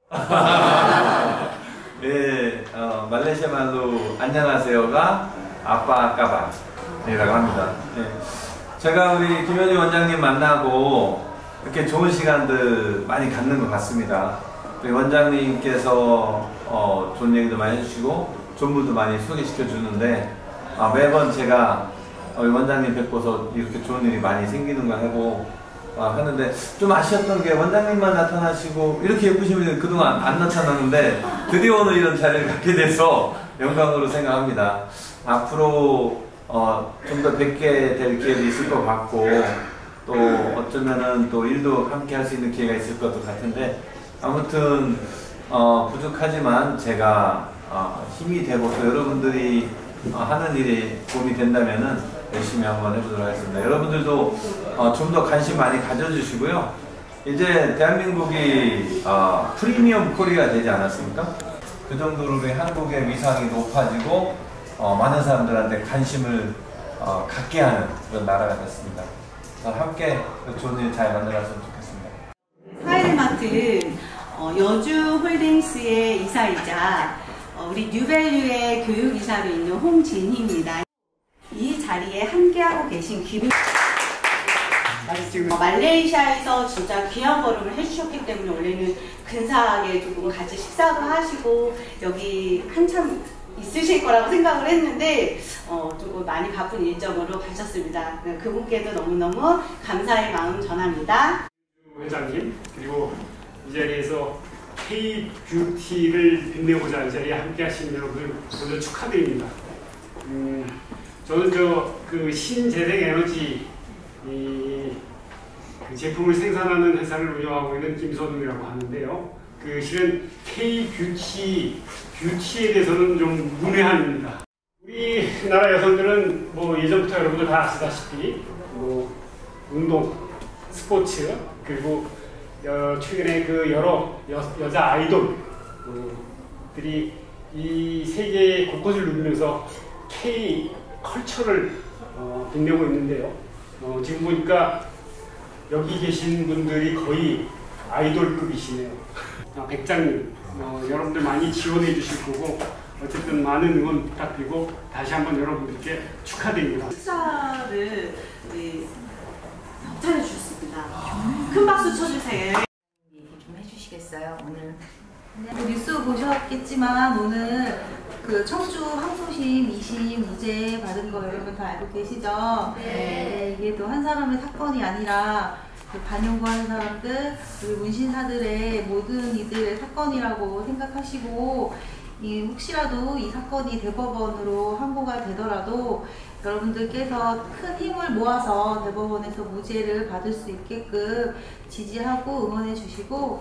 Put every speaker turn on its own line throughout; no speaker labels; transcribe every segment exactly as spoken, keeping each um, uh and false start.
예, 어, 말레이시아 말로 안녕하세요가 아빠 까바이라고 합니다. 예. 제가 우리 김현희 원장님 만나고 이렇게 좋은 시간들 많이 갖는 것 같습니다. 우리 원장님께서 어, 좋은 얘기도 많이 해주시고 좋은 분도 많이 소개시켜 주는데 아, 매번 제가 우리 원장님 뵙고서 이렇게 좋은 일이 많이 생기는 거 하고 아, 하는데 좀 아쉬웠던 게 원장님만 나타나시고 이렇게 예쁘신 분이 그동안 안 나타났는데 드디어 오늘 이런 자리를 갖게 돼서 영광으로 생각합니다. 앞으로 어, 좀 더 뵙게 될 기회도 있을 것 같고 또 어쩌면은 또 일도 함께 할 수 있는 기회가 있을 것도 같은데 아무튼 어, 부족하지만 제가 어, 힘이 되고 또 여러분들이 어, 하는 일이 도움이 된다면은 열심히 한번 해보도록 하겠습니다. 여러분들도 어, 좀 더 관심 많이 가져주시고요. 이제 대한민국이 어, 프리미엄 코리아 되지 않았습니까? 그 정도로 우리 한국의 위상이 높아지고 어, 많은 사람들한테 관심을 어, 갖게 하는 그런 나라가 됐습니다. 함께 좋은 일 잘 만들었으면 좋겠습니다.
스마일마트 어, 여주홀딩스의 이사이자 어, 우리 뉴밸류의 교육이사로 있는 홍진희입니다. 이 자리에 함께하고 계신 기분 어, 말레이시아에서 진짜 귀한 걸음을 해주셨기 때문에 원래는 근사하게 조금 같이 식사도 하시고 여기 한참 있으실 거라고 생각을 했는데 어, 조금 많이 바쁜 일정으로 가셨습니다. 그분께도 너무너무 감사의 마음 전합니다.
회장님 그리고 이 자리에서 K-뷰티를 빛내고자 이 자리에 함께 하신 여러분들 먼저 축하드립니다. 음, 저는 저 그 신재생에너지 이, 그 제품을 생산하는 회사를 운영하고 있는 김선웅이라고 하는데요. 그 실은 K-뷰티, 뷰티에 대해서는 좀 문외한입니다. 우리나라 여성들은 뭐 예전부터 여러분들 다 아시다시피 뭐 운동, 스포츠 그리고 어, 최근에 그 여러 여, 여자 아이돌들이 이 세계 곳곳을 누비면서 K 컬처를 어, 빛내고 있는데요. 어, 지금 보니까 여기 계신 분들이 거의 아이돌급이시네요. 아, 백장님, 어, 여러분들 많이 지원해 주실 거고 어쨌든 많은 응원 부탁드리고 다시 한번 여러분들께 축하드립니다.
식사를 우리 협찬해 주셨습니다. 큰 박수 쳐주세요.
좀 해주시겠어요? 오늘 뉴스 보셨겠지만 오늘 그 청주 항소심 이심 무죄 받은 거 여러분 다 알고 계시죠? 네. 네, 이게 또 한 사람의 사건이 아니라 그 반영구하는 사람들, 그리고 문신사들의 모든 이들의 사건이라고 생각하시고 이 혹시라도 이 사건이 대법원으로 항고가 되더라도 여러분들께서 큰 힘을 모아서 대법원에서 무죄를 받을 수 있게끔 지지하고 응원해 주시고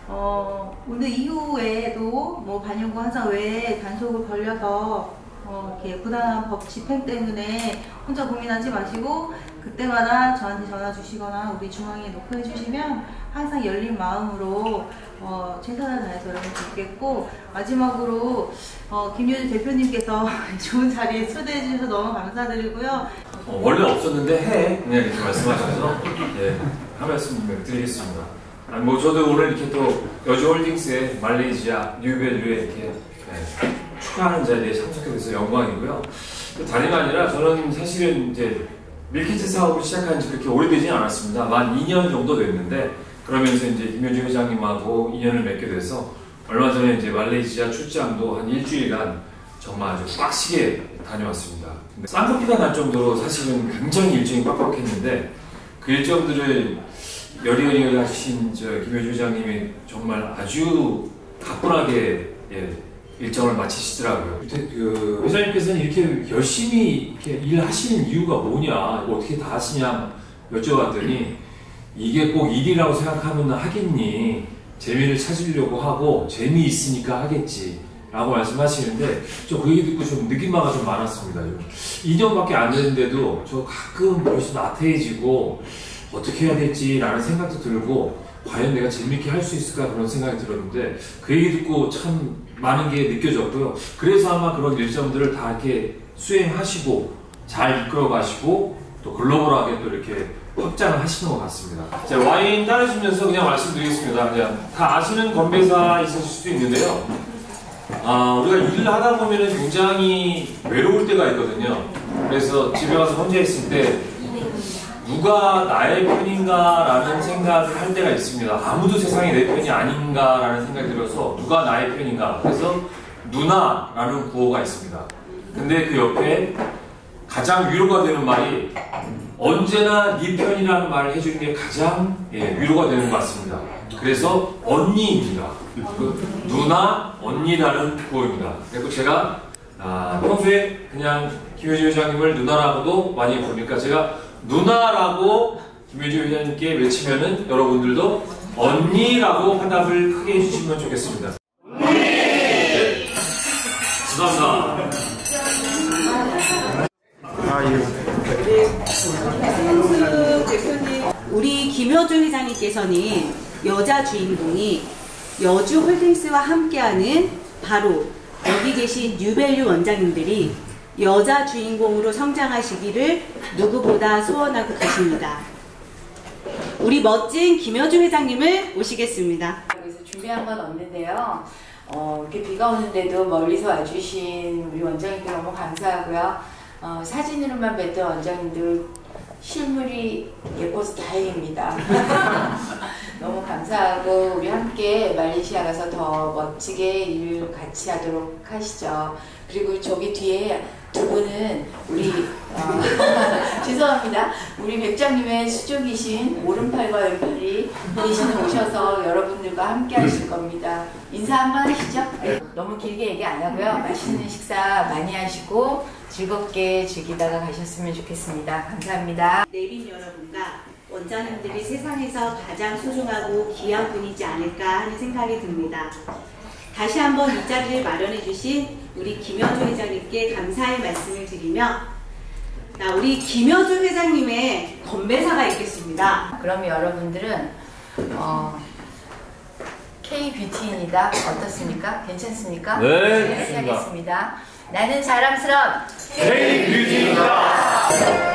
어, 오늘 이후에도 뭐 반영구 한사 외에 단속을 걸려서 어, 이렇게 부당한 법 집행 때문에 혼자 고민하지 마시고 그때마다 저한테 전화 주시거나 우리 중앙에 노크해 주시면 항상 열린 마음으로 어, 최선을 다해서 여러분 돕겠고 마지막으로 어, 김효주 대표님께서 좋은 자리에 초대해 주셔서 너무 감사드리고요.
어, 원래 없었는데 해 그냥 이렇게 말씀하셔서 네, 한 말씀 드리겠습니다. 아니, 뭐 저도 오늘 이렇게 또 여주홀딩스의 말레이시아 뉴밸류에 이렇게 네, 축하하는 자리에 참석해 돼서 영광이고요. 다름이 아니라 저는 사실은 이제 밀키트 사업을 시작한 지 그렇게 오래되진 않았습니다. 만 이 년 정도 됐는데 그러면서 이제 김효주 회장님하고 인연을 맺게 돼서 얼마 전에 이제 말레이시아 출장도 한 일주일간 정말 아주 빡시게 다녀왔습니다. 쌍꺼풀가 날 정도로 사실은 굉장히 일정이 빡빡했는데 그 일정들을 여리여리 하신 저 김효주 회장님이 정말 아주 가뿐하게 예, 일정을 마치시더라고요. 그 회장님께서는 이렇게 열심히 이렇게 일하시는 이유가 뭐냐, 어떻게 다 하시냐 여쭤봤더니 이게 꼭 일이라고 생각하면 하겠니? 재미를 찾으려고 하고 재미있으니까 하겠지 라고 말씀하시는데 저 그 얘기 듣고 좀 느낌바가 좀 많았습니다. 이 년밖에 안 됐는데도 저 가끔 벌써 나태해지고 어떻게 해야 될지 라는 생각도 들고 과연 내가 재밌게 할 수 있을까 그런 생각이 들었는데 그 얘기 듣고 참 많은 게 느껴졌고요. 그래서 아마 그런 일정들을 다 이렇게 수행하시고 잘 이끌어 가시고 또 글로벌하게 또 이렇게 확장을 하시는 것 같습니다. 자, 와인 따르시면서 그냥 말씀드리겠습니다. 그냥 다 아시는 건배사 있으실 수도 있는데요. 아, 우리가 일을 하다 보면 굉장히 외로울 때가 있거든요. 그래서 집에 가서 혼자 있을 때 누가 나의 편인가라는 생각을 할 때가 있습니다. 아무도 세상에 내 편이 아닌가라는 생각이 들어서 누가 나의 편인가. 그래서 누나라는 구호가 있습니다. 근데 그 옆에 가장 위로가 되는 말이 언제나 네 편이라는 말을 해주는 게 가장 예, 위로가 되는 것 같습니다. 그래서 언니입니다. 그 누나, 언니라는 구호입니다. 그리고 제가 아, 평소에 그냥 김효진 회장님을 누나라고도 많이 부르니까 제가 누나라고 김효진 회장님께 외치면은 여러분들도 언니라고 화답을 크게 해주시면 좋겠습니다. 네. 감사합니다.
아, 예.
한승 대표님, 우리 김효준 회장님께서는 여자 주인공이 여주홀딩스와 함께하는 바로 여기 계신 뉴밸류 원장님들이 여자 주인공으로 성장하시기를 누구보다 소원하고 계십니다. 우리 멋진 김효준 회장님을 모시겠습니다.
그래서 준비한 건 없는데요. 어, 이렇게 비가 오는데도 멀리서 와주신 우리 원장님들 너무 감사하고요. 어, 사진으로만 뵀던 원장님들 실물이 예뻐서 다행입니다. 너무 감사하고 우리 함께 말레이시아 가서 더 멋지게 일 같이 하도록 하시죠. 그리고 저기 뒤에 두 분은 우리 어, 죄송합니다. 우리 백장님의 수족이신 오른팔과 왼팔이 대신에 오셔서 여러분들과 함께 하실 겁니다. 인사 한번 하시죠. 너무 길게 얘기 안 하고요. 맛있는 식사 많이 하시고 즐겁게 즐기다가 가셨으면 좋겠습니다. 감사합니다.
내빈 여러분과 원장님들이 세상에서 가장 소중하고 귀한 분이지 않을까 하는 생각이 듭니다. 다시 한번 이 자리를 마련해 주신 우리 김효준 회장님께 감사의 말씀을 드리며 나 우리 김효준 회장님의 건배사가 있겠습니다.
그럼 여러분들은 어, K-뷰티인이다 어떻습니까? 괜찮습니까?
네, 좋습니다.
하겠습니다. 나는 자랑스러운
K-뷰티입니다.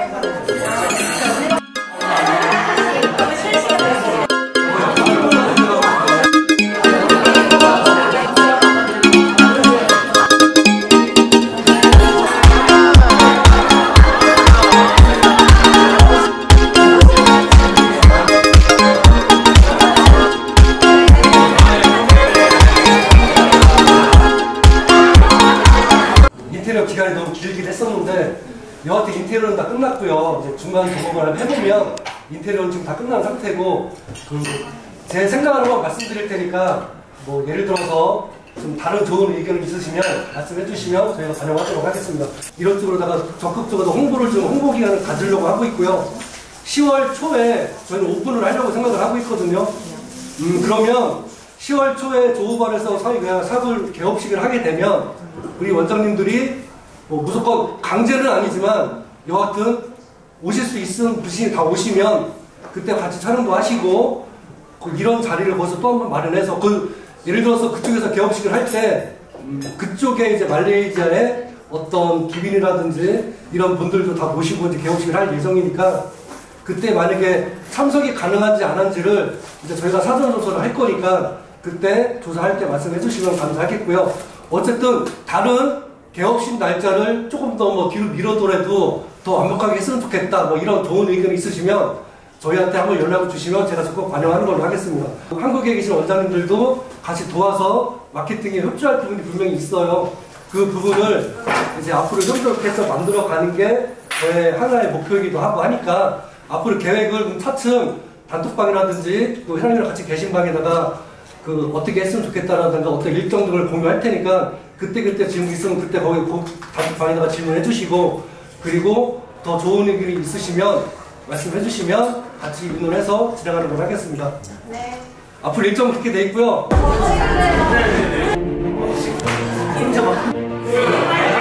기간이 너무 길긴 했었는데 여하튼 인테리어는 다 끝났고요. 이제 중간 점검을 해보면 인테리어는 지금 다 끝난 상태고 그 제 생각을 한번 말씀드릴 테니까 뭐 예를 들어서 좀 다른 좋은 의견이 있으시면 말씀해 주시면 저희가 반영하도록 하겠습니다. 이런 쪽으로다가 적극적으로 홍보를 좀 홍보 기간을 가지려고 하고 있고요. 시월 초에 저희는 오픈을 하려고 생각을 하고 있거든요. 음 그러면 시월 초에 조우발에서 사업을 개업식을 하게 되면 우리 원장님들이 뭐 무조건 강제는 아니지만 여하튼 오실 수 있는 분이 다 오시면 그때 같이 촬영도 하시고 이런 자리를 거기서 또 한 번 마련해서 그 예를 들어서 그쪽에서 개업식을 할 때 음, 그쪽에 이제 말레이시아의 어떤 기빈이라든지 이런 분들도 다 모시고 이제 개업식을 할 예정이니까 그때 만약에 참석이 가능한지 안 한지를 이제 저희가 사전 조사를 할 거니까 그때 조사할 때 말씀해 주시면 감사하겠고요. 어쨌든 다른 개업식 날짜를 조금 더 뭐 뒤로 미뤄더라도 더 완벽하게 했으면 좋겠다 뭐 이런 좋은 의견이 있으시면 저희한테 한번 연락을 주시면 제가 적극 반영하는 걸로 하겠습니다. 한국에 계신 원장님들도 같이 도와서 마케팅에 협조할 부분이 분명히 있어요. 그 부분을 이제 앞으로 협력해서 만들어가는 게 저의 하나의 목표이기도 하고 하니까 앞으로 계획을 차츰 단톡방이라든지 또 회장님이랑 같이 계신 방에다가 그 어떻게 했으면 좋겠다라든가 어떤 일정 등을 공유할 테니까 그때그때 질문 있으면 그때 거기 단톡방에다가 질문해 주시고 그리고 더 좋은 의견이 있으시면 말씀해 주시면 같이 의논해서 진행하는 걸로 하겠습니다.
네.
앞으로 일정 그렇게 돼 있고요. 네. 네. 네.